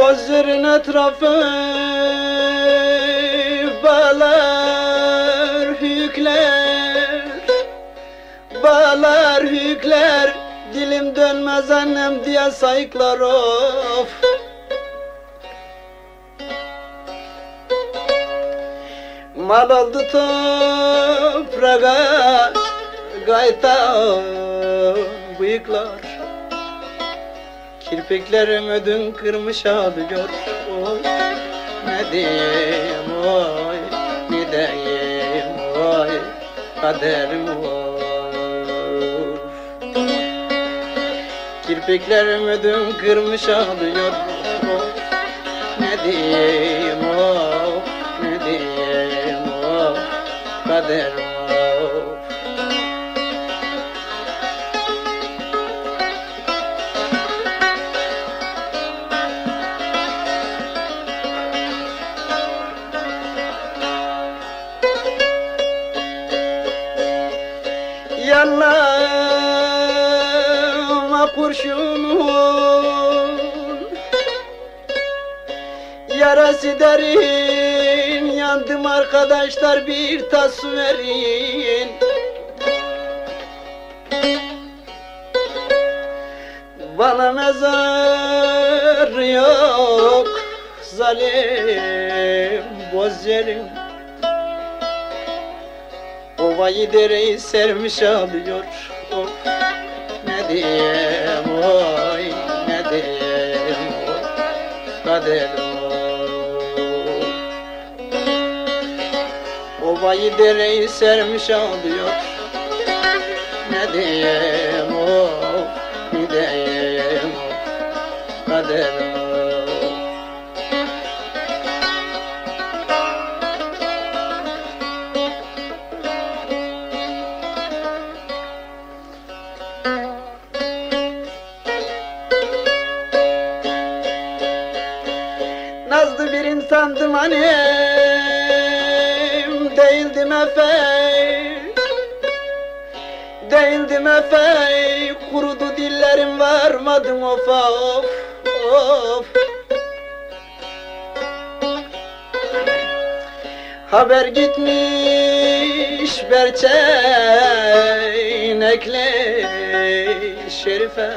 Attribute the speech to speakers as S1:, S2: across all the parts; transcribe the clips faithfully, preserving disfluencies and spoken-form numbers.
S1: Gözlerin etrafı bağlar hükler, bağlar hükler. Dilim dönmez annem diye sayıklar of. Mal oldu toprağa gayta bıyıklar. Kirpiklerim ödün kırmış ağlıyor. Oy ne diyeyim oy, ne diyeyim oy, kaderim oy. Kirpiklerim ödün kırmış ağlıyor. Oy ne diyeyim oy, ne diyeyim oy, kaderim oy. Yanlama kurşunun yarası derin. Yandım arkadaşlar, bir tas su verin. Bana mezar yok zalim boz yerim. Ovayı dereyi sermiş ağlıyor. Of ne diyeyim oy, ne diyeyim oy, kaderim oy. Ovayı dereyi sermiş ağlıyor. Ne diyeyim oy, ne diyeyim oy, kaderim oy. Nazlı bir insandım annem, değildim efey, değildim efey. Kurudu dillerim, varmadım of of of. Haber gitmiş berçeynekli şerife,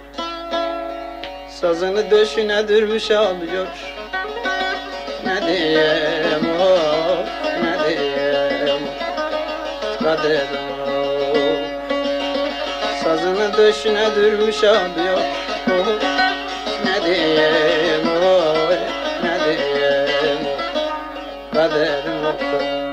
S1: sazını döşüne dürmüş ağlıyor. Ne diyeyim of, ne diyeyim kaderim of. Sazını döşüne dürmüş ağlıyor. Of ne diyeyim oy, ne diyeyim kaderim of.